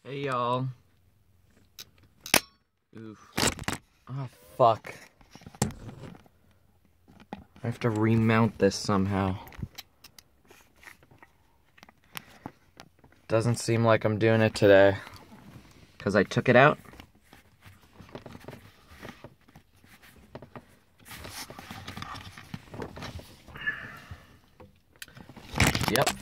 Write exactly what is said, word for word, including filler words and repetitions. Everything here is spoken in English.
Hey y'all. Oof. Oh fuck. I have to remount this somehow. Doesn't seem like I'm doing it today. Because I took it out. Yep.